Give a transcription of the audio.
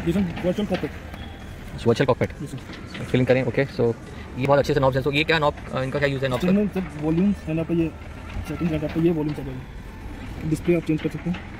Virtual cockpit. Virtual cockpit feeling करें। Okay, so ये बहुत अच्छे से नॉब्स हैं। सो ये क्या नॉब, इनका क्या यूज़ है नॉब्स का? वॉल्यूम है ना, पे ये सेटिंग करके आपको ये वॉल्यूम चलेगा, डिस्प्ले आप चेंज कर सकते हैं।